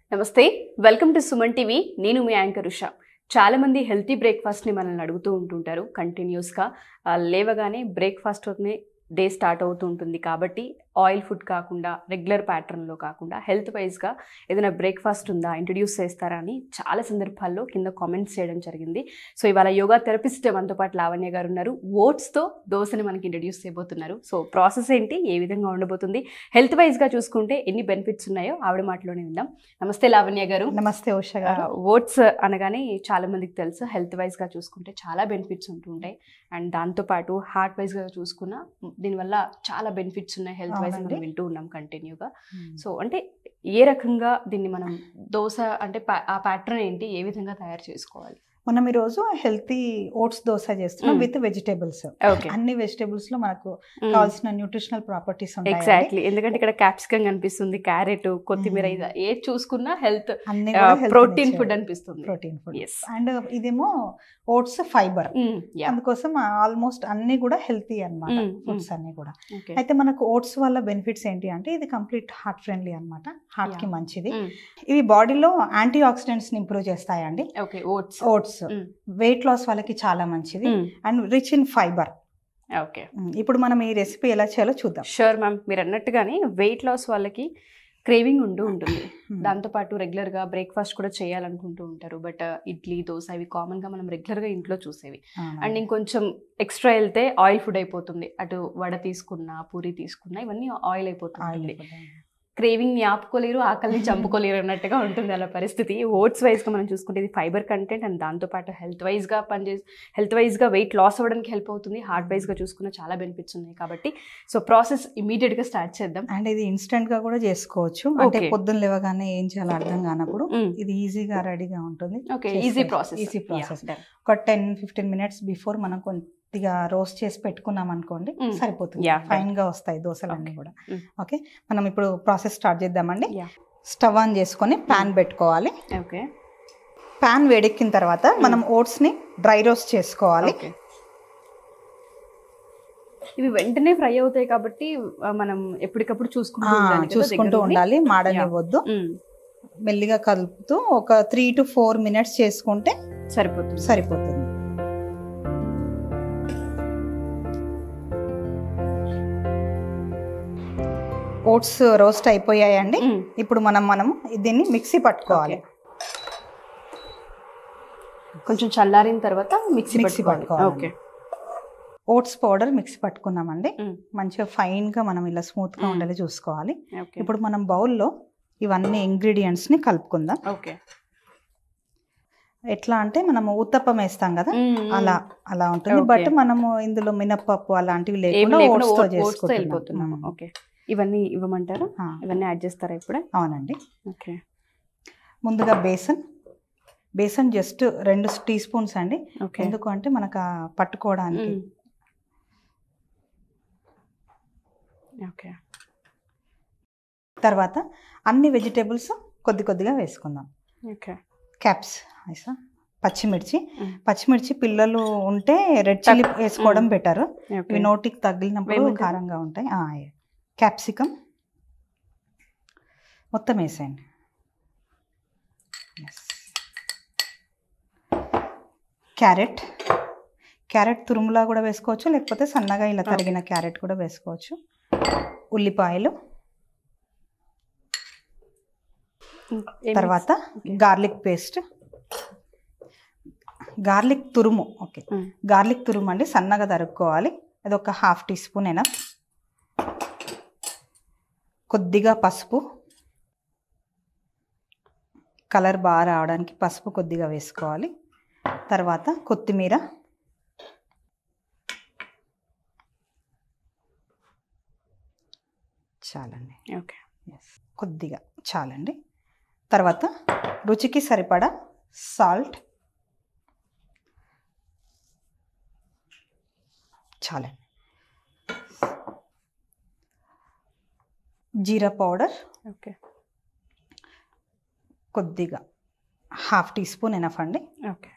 నమస్తే, welcome to Suman TV. నేను మీ anchor Usha. చాలా మంది హెల్తీ బ్రేక్ఫాస్ట్ని మనల్ని అడుగుతూ ఉంటుంటారు. కంటిన్యూస్గా లేవగానే బ్రేక్ఫాస్ట్తోనే డే స్టార్ట్ అవుతూ ఉంటుంది. కాబట్టి ఆయిల్ ఫుడ్ కాకుండా, రెగ్యులర్ ప్యాటర్న్లో కాకుండా హెల్త్ వైజ్గా ఏదైనా బ్రేక్ఫాస్ట్ ఉందా, ఇంట్రడ్యూస్ చేస్తారా అని చాలా సందర్భాల్లో కింద కామెంట్స్ చేయడం జరిగింది. సో ఇవాళ యోగా థెరపిస్ట్ మనతో పాటు లావణ్య గారు ఉన్నారు. ఓట్స్తో దోశని మనకి ఇంట్రడ్యూస్ చేయబోతున్నారు. సో ప్రాసెస్ ఏంటి, ఏ విధంగా ఉండబోతుంది, హెల్త్ వైజ్గా చూసుకుంటే ఎన్ని బెనిఫిట్స్ ఉన్నాయో ఆవిడ మాటలోనే విందాం. నమస్తే లావణ్య గారు. నమస్తే ఉషా గారు. ఓట్స్ అనగానే చాలా మందికి తెలుసు, హెల్త్ వైజ్గా చూసుకుంటే చాలా బెనిఫిట్స్ ఉంటుంటాయి. అండ్ దాంతోపాటు హార్ట్ వైజ్గా చూసుకున్నా దీనివల్ల చాలా బెనిఫిట్స్ ఉన్నాయి. హెల్త్ వైజ్ మనం వింటూ ఉన్నాం కంటిన్యూగా. సో అంటే ఏ రకంగా దీన్ని మనం దోశ అంటే ఆ ప్యాటర్న్ ఏంటి, ఏ విధంగా తయారు చేసుకోవాలి? మనం ఈరోజు హెల్తీ ఓట్స్ దోశ చేస్తున్నాం విత్ వెజిటేబుల్స్. అన్ని వెజిటేబుల్స్ లో మనకు కావాల్సిన న్యూట్రిషనల్ ప్రాపర్టీస్ ఉంటాయి. ఎగ్జాక్ట్లీ, ఎందుకంటే ఇక్కడ క్యాప్సికం కనిపిస్తుంది, క్యారెట్, కొత్తిమీర, ఏది చూసుకున్నా హెల్త్ ప్రోటీన్ ఫుడ్ అనిపిస్తుంది. Protein food. అండ్ ఇదేమో ఓట్స్ ఫైబర్, అందుకోసం ఆల్మోస్ట్ అన్ని కూడా హెల్తీ అన్నమాట ఫుడ్స్ అన్ని కూడా. అయితే మనకు ఓట్స్ వల్ల బెనిఫిట్స్ ఏంటి అంటే ఇది కంప్లీట్ హార్ట్ ఫ్రెండ్లీ అన్నమాట, హార్ట్ కి మంచిది. ఇవి బాడీలో యాంటీ ఆక్సిడెంట్స్ ని ఇంప్రూవ్ చేస్తాయండి. ఓట్స్ వెయిట్ లాస్ వాళ్ళకి చాలా మంచిది and rich in fiber. Okay, ఇప్పుడు మనం ఈ రెసిపీ ఎలా చేయాలో చూద్దాం. Sure ma'am. మీరు అన్నట్టుగానే వెయిట్ లాస్ వాళ్ళకి క్రేవింగ్ ఉంటుంది. దాంతోపాటు రెగ్యులర్గా బ్రేక్ఫాస్ట్ కూడా చేయాలనుకుంటూ ఉంటారు. బట్ ఇడ్లీ, దోశ ఇవి కామన్గా మనం రెగ్యులర్గా ఇంట్లో చూసేవి. అండ్ ఇంకొంచెం ఎక్స్ట్రా వెళ్తే ఆయిల్ ఫుడ్ అయిపోతుంది. అటు వడ తీసుకున్నా, పూరి తీసుకున్నా ఇవన్నీ ఆయిల్ అయిపోతుంది. క్రేవింగ్ని ఆపుకోలేరు, ఆకలిని చంపుకోలేరు అన్నట్టుగా ఉంటుంది అలా పరిస్థితి. ఓట్స్ వైజ్గా మనం చూసుకుంటే ఇది ఫైబర్ కంటెంట్ అండ్ దాంతోపాటు హెల్త్ వైజ్గా వెయిట్ లాస్ అవ్వడానికి హెల్ప్ అవుతుంది. హార్ట్ వైజ్గా చూసుకున్న చాలా బెనిఫిట్స్ ఉన్నాయి. కాబట్టి సో ప్రాసెస్ ఇమీడియట్గా స్టార్ట్ చేద్దాం. అండ్ ఇది ఇన్స్టెంట్గా కూడా చేసుకోవచ్చు. అంటే పొద్దున్న లేవగానే ఏం చేయాలో అర్థం కానప్పుడు ఇది ఈజీగా రెడీగా ఉంటుంది. Easy process. ఒక 10-15 మినిట్స్ బిఫోర్ మనం కొద్దిగా రోస్ట్ చేసి పెట్టుకున్నాం అనుకోండి, సరిపోతుంది. ఫైన్ గా వస్తాయి దోశలన్నీ కూడా. ఓకే, మనం ఇప్పుడు ప్రాసెస్ స్టార్ట్ చేద్దామండి. స్టవ్ ఆన్ చేసుకొని ప్యాన్ పెట్టుకోవాలి. ఓకే, ప్యాన్ వేడెక్కిన తర్వాత మనం ఓట్స్ ని డ్రై రోస్ట్ చేసుకోవాలి. ఇవి వెంటనే ఫ్రై అవుతాయి కాబట్టి మనం ఎప్పటికప్పుడు చూసుకుంటూ ఉండాలి, మాడనివ్వద్దు. మెల్లిగా కలుపుతూ ఒక 3 to 4 మినిట్స్ చేసుకుంటే సరిపోతుంది. ఓట్స్ రోస్ట్ అయిపోయాయండి. ఇప్పుడు మనం దీన్ని మిక్సీ పట్టుకోవాలి. కొంచెం చల్లారిన తర్వాత మిక్సీ పట్టుకోవాలి. ఓకే, ఓట్స్ పౌడర్ మిక్సీ పట్టుకున్నామండి. మంచిగా ఫైన్ గా మనం ఇలా స్మూత్ గా ఉండేలా చూసుకోవాలి. ఇప్పుడు మనం బౌల్లో ఇవన్నీ ఇంగ్రీడియంట్స్ ని కలుపుకుందాం. ఓకే, ఎట్లా అంటే మనము ఉత్తప్పం వేస్తాం కదా, అలా ఉంటుంది. బట్ మనము ఇందులో మినప్పప్పు అలాంటివి లేకుండా ఓట్స్ తో చేసుకుంటున్నాము. ఓకే, ఇవన్నీ ఇవ్వమంటారు, ఇవన్నీ యాడ్ చేస్తారా ఇప్పుడే? అవునండి. ఓకే, ముందుగా బేసన్ జస్ట్ 2 టీ స్పూన్స్ అండి. ఎందుకు అంటే మనకు పట్టుకోవడానికి. ఓకే, తర్వాత అన్ని వెజిటేబుల్స్ కొద్దిగా వేసుకుందాం. ఓకే, క్యాప్స్, పచ్చిమిర్చి పిల్లలు ఉంటే రెడ్ చిల్లీ వేసుకోవడం బెటర్. ఇవి నోటికి తగిలినప్పుడు కారంగా ఉంటాయి. క్యాప్సికమ్ మొత్తం వేసేయండి. క్యారెట్ తురుములా కూడా వేసుకోవచ్చు, లేకపోతే సన్నగా ఇలా తరిగిన క్యారెట్ కూడా వేసుకోవచ్చు. ఉల్లిపాయలు, తర్వాత గార్లిక్ పేస్ట్, గార్లిక్ తురుము. ఓకే, గార్లిక్ తురుము అండి సన్నగా తరుక్కోవాలి. అది ఒక 1/2 టీ స్పూన్ అయినా. కొద్దిగా పసుపు, కలర్ బాగా రావడానికి పసుపు కొద్దిగా వేసుకోవాలి. తర్వాత కొత్తిమీర, చాలండి. ఓకే, కొద్దిగా చాలండి. తర్వాత రుచికి సరిపడా సాల్ట్, చాలండి. జీరా పౌడర్, ఓకే, కొద్దిగా 1/2 టీ స్పూన్ ఎనఫ్ అండి. ఓకే,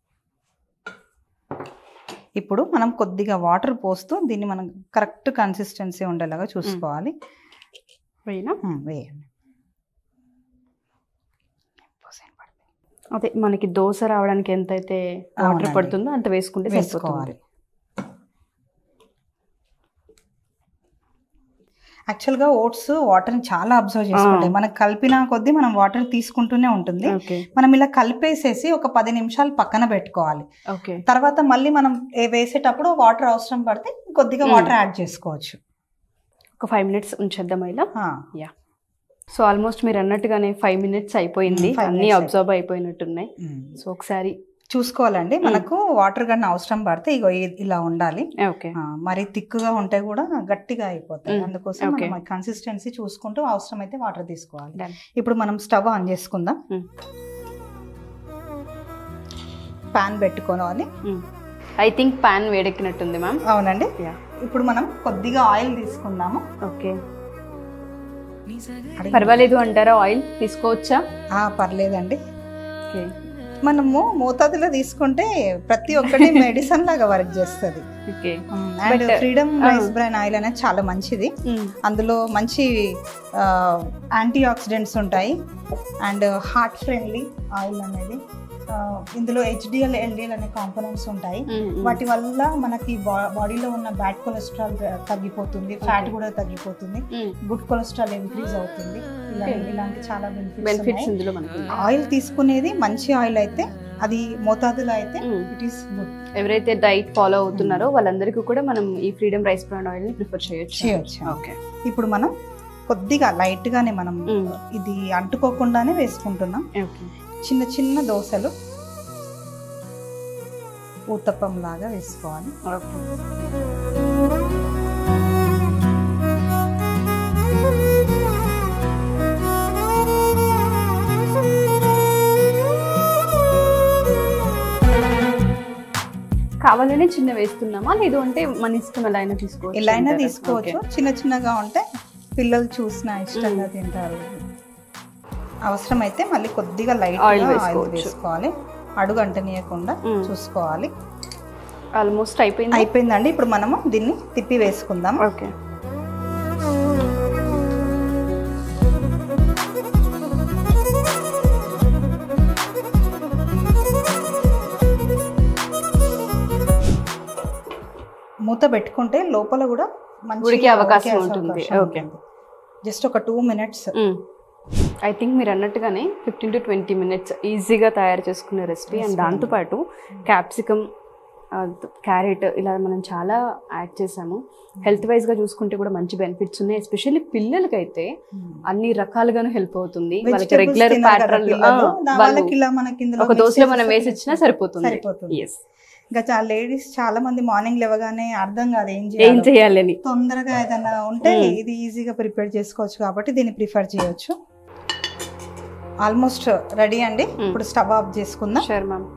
ఇప్పుడు మనం కొద్దిగా వాటర్ పోస్తూ దీన్ని మనం కరెక్ట్ కన్సిస్టెన్సీ ఉండేలాగా చూసుకోవాలి. వేయండి. అదే మనకి దోశ రావడానికి ఎంతైతే వాటర్ పడుతుందో అంత వేసుకుంటే సరిపోతుంది. యాక్చువల్గా ఓట్స్ వాటర్ని చాలా అబ్జర్వ్ చేసుకుంటాయి. మనకు కలిపిన కొద్దీ మనం వాటర్ తీసుకుంటూనే ఉంటుంది. మనం ఇలా కలిపేసేసి ఒక 10 నిమిషాలు పక్కన పెట్టుకోవాలి. తర్వాత మళ్ళీ మనం వేసేటప్పుడు వాటర్ అవసరం పడితే కొద్దిగా వాటర్ యాడ్ చేసుకోవచ్చు. ఒక 5 మినిట్స్ ఉంచేద్దాం ఇలా. యా, సో ఆల్మోస్ట్ మీరు అన్నట్టుగానే 5 మినిట్స్ అయిపోయింది, అన్ని అబ్జర్వ్ అయిపోయినట్టున్నాయి. సో ఒకసారి చూసుకోవాలండి, మనకు వాటర్ గన్ అవసరం పడితే ఇగో ఇలా ఉండాలి. మరి థిక్గా ఉంటే కూడా గట్టిగా అయిపోతాయి. అందుకోసం మనం కన్సిస్టెన్సీ చూసుకుంటూ అవసరం అయితే వాటర్ తీసుకోవాలి. ఇప్పుడు మనం స్టవ్ ఆన్ చేసుకుందాం. పాన్ పెట్టుకోవాలి. ఐ థింక్ పాన్ వేడెక్కినట్టుంది మ్యామ్. అవునండి. ఇప్పుడు మనం కొద్దిగా ఆయిల్ తీసుకుందాము. ఓకే, పర్వాలేదు అంటారా? ఆయిల్ తీసుకోవచ్చా? పర్లేదండి. మనము మోతాదులో తీసుకుంటే ప్రతి ఒక్కటి మెడిసిన్ లాగా వర్క్ చేస్తుంది. And freedom rice bran oil అనేది చాలా మంచిది. అందులో మంచి యాంటీ ఆక్సిడెంట్స్ ఉంటాయి అండ్ హార్ట్ ఫ్రెండ్లీ ఆయిల్ అనేది. ఇందులో HDL, LDL అనే కాంపోనెంట్స్ ఉంటాయి. వాటి వల్ల మనకి బాడీలో ఉన్న బ్యాడ్ కొలెస్ట్రాల్ తగ్గిపోతుంది, ఫ్యాట్ కూడా తగ్గిపోతుంది, గుడ్ కొలెస్ట్రాల్ ఇంక్రీజ్ అవుతుంది. ఇలాంటి చాలా బెనిఫిట్స్ ఇందులో. ఆయిల్ తీసుకునేది మంచి ఆయిల్ అయితే, అది మోతాదులో అయితే ఇట్ ఈస్ గుడ్. ఎవరైతే డైట్ ఫాలో అవుతున్నారో వాళ్ళందరికీ కూడా మనం ఈ ఫ్రీడమ్ రైస్ బ్రాన్ ఆయిల్ ని ప్రిఫర్ చేయొచ్చు. ఓకే, ఇప్పుడు మనం కొద్దిగా లైట్ గానే మనం ఇది అంటుకోకుండానే వేసుకుంటున్నాం. చిన్న చిన్న దోశలు ఊతప్పం లాగా వేసుకోవాలి. కావాలనే చిన్న వేస్తున్నామా, లేదు అంటే మన ఇష్టం ఎలా అయినా తీసుకోవచ్చు? ఎలా అయినా తీసుకోవచ్చు. చిన్న చిన్నగా ఉంటే పిల్లలు చూసినా ఇష్టంగా తింటారు. అవసరమైతే మళ్ళీ కొద్దిగా లైట్ ఆయిల్ వేసుకోవాలి. అడుగు అంటనీయకుండా చూసుకోవాలి. ఆల్మోస్ట్ అయిపోయిందండి. ఇప్పుడు మనము దీన్ని తిప్పి వేసుకుందాం. ఓకే, మూత పెట్టుకుంటే లోపల కూడా ఉడికే అవకాశం ఉంటుంది. ఓకే, జస్ట్ ఒక 2 మినిట్స్. ఐ థింక్ మీరు అన్నట్టుగానే 15 to 20 మినిట్స్ ఈజీగా తయారు చేసుకునే రెసిపీ. అండ్ దాంతోపాటు క్యాప్సికమ్, క్యారెట్ ఇలా మనం చాలా యాడ్ చేసాము. హెల్త్ వైజ్గా చూసుకుంటే కూడా మంచి బెనిఫిట్స్ ఉన్నాయి. ఎస్పెషల్లీ పిల్లలకైతే అన్ని రకాలుగాను హెల్ప్ అవుతుంది. వాళ్ళకి రెగ్యులర్ ప్యాటర్న్ ఒక దోశలో మనం వేసి ఇచ్చినా సరిపోతుంది. ఇంకా లేడీస్ చాలా మంది మార్నింగ్ లేవగానే అర్థం కాదు ఏం చేయాలని. తొందరగా ఏదైనా ఉంటే ఇది ఈజీగా ప్రిపేర్ చేసుకోవచ్చు కాబట్టి దీన్ని ప్రిఫర్ చేయొచ్చు. ఆల్మోస్ట్ రెడీ అండి. ఇప్పుడు స్టవ్ ఆఫ్ చేసుకుందాం. Sure ma'am.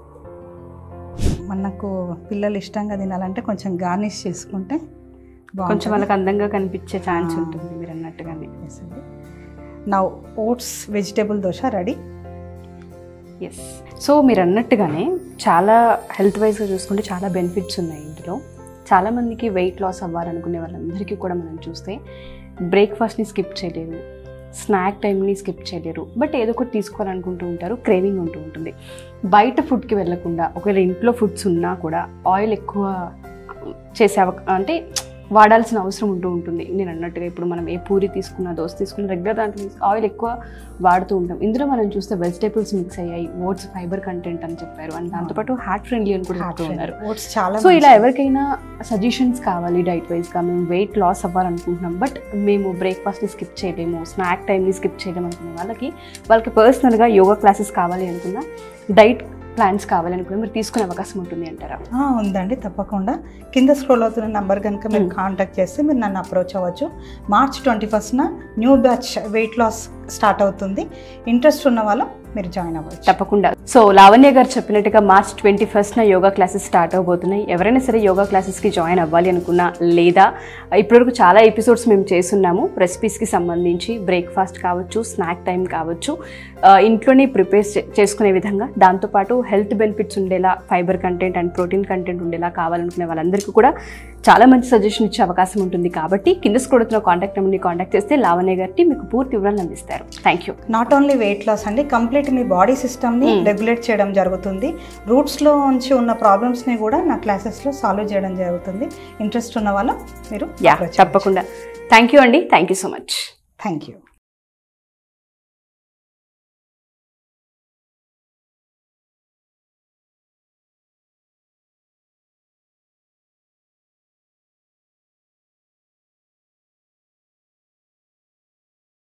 మనకు పిల్లలు ఇష్టంగా తినాలంటే కొంచెం గార్నిష్ చేసుకుంటే కొంచెం వాళ్ళకి అందంగా కనిపించే ఛాన్స్ ఉంటుంది మీరు అన్నట్టుగానే. Now oats vegetable dosa ready. Yes, so మీరు అన్నట్టుగానే చాలా హెల్త్ వైజ్గా చూసుకుంటే చాలా బెనిఫిట్స్ ఉన్నాయి ఇందులో. చాలామందికి వెయిట్ లాస్ అవ్వాలనుకునే వాళ్ళందరికీ కూడా మనం చూస్తే బ్రేక్ఫాస్ట్ని స్కిప్ చేయలేరు, స్నాక్ టైంని స్కిప్ చేయలేరు, బట్ ఏదో ఒకటి తీసుకోవాలనుకుంటూ ఉంటారు, క్రేవింగ్ ఉంటూ ఉంటుంది. బయట ఫుడ్కి వెళ్ళకుండా ఒకవేళ ఇంట్లో ఫుడ్స్ ఉన్నా కూడా ఆయిల్ ఎక్కువ చేసే అంటే వాడాల్సిన అవసరం ఉంటూ ఉంటుంది. నేను అన్నట్టుగా ఇప్పుడు మనం ఏ పూరి తీసుకున్నా, దోశ తీసుకున్నా రెగ్యులర్ దాంట్లో ఆయిల్ ఎక్కువ వాడుతూ ఉంటాం. ఇందులో మనం చూస్తే వెజిటేబుల్స్ మిక్స్ అయ్యాయి, ఓట్స్ ఫైబర్ కంటెంట్ అని చెప్పారు, అండ్ దాంతోపాటు హార్ట్ ఫ్రెండ్లీ అని కూడా చెప్తూ ఉన్నారు. సో ఇలా ఎవరికైనా సజెషన్స్ కావాలి డైట్ వైజ్గా, మేము వెయిట్ లాస్ అవ్వాలనుకుంటున్నాం బట్ మేము బ్రేక్ఫాస్ట్ని స్కిప్ చేయలేము, స్నాక్ టైంని స్కిప్ చేయలేము అనుకునే వాళ్ళకి పర్సనల్గా యోగా క్లాసెస్ కావాలి అనుకున్నా, డైట్ ప్లాన్స్ కావాలనుకున్నా మీరు తీసుకునే అవకాశం ఉంటుంది అంటారా? ఉందండి, తప్పకుండా. కింద స్క్రోల్ అవుతున్న నెంబర్ కనుక మీరు కాంటాక్ట్ చేస్తే మీరు నన్ను అప్రోచ్ అవ్వచ్చు. March 21st new batch weight loss start అవుతుంది. ఇంట్రెస్ట్ ఉన్న వాళ్ళు మీరు జాయిన్ అవ్వచ్చు. తప్పకుండా. సో లావణ్య గారు చెప్పినట్టుగా March 21న యోగా క్లాసెస్ స్టార్ట్ అవబోతున్నాయి. ఎవరైనా సరే యోగా క్లాసెస్కి జాయిన్ అవ్వాలి అనుకున్నా, లేదా ఇప్పటివరకు చాలా ఎపిసోడ్స్ మేము చేస్తున్నాము రెసిపీస్కి సంబంధించి, బ్రేక్ఫాస్ట్ కావచ్చు, స్నాక్ టైం కావచ్చు, ఇంట్లోనే ప్రిపేర్ చేసుకునే విధంగా, దాంతోపాటు హెల్త్ బెనిఫిట్స్ ఉండేలా, fiber content and protein content ఉండేలా కావాలనుకునే వాళ్ళందరికీ కూడా చాలా మంచి సజెషన్ ఇచ్చే అవకాశం ఉంటుంది. కాబట్టి కింద స్క్రోల్ అవుతున్న కాంటాక్ట్ నెంబర్ని కాంటాక్ట్ చేస్తే లావణ్య గారికి మీకు పూర్తి వివరాలు అందిస్తారు. Thank you. Not only weight loss అండి, కంప్లీట్ మీ బాడీ సిస్టమ్ని రెగ్యులేట్ చేయడం జరుగుతుంది. రూట్స్లో నుంచి ఉన్న ప్రాబ్లమ్స్ని కూడా నా క్లాసెస్లో సాల్వ్ చేయడం జరుగుతుంది. ఇంట్రెస్ట్ ఉన్న వాళ్ళు మీరు తప్పకుండా. థ్యాంక్ యూ అండి. Thank you so much. Thank you.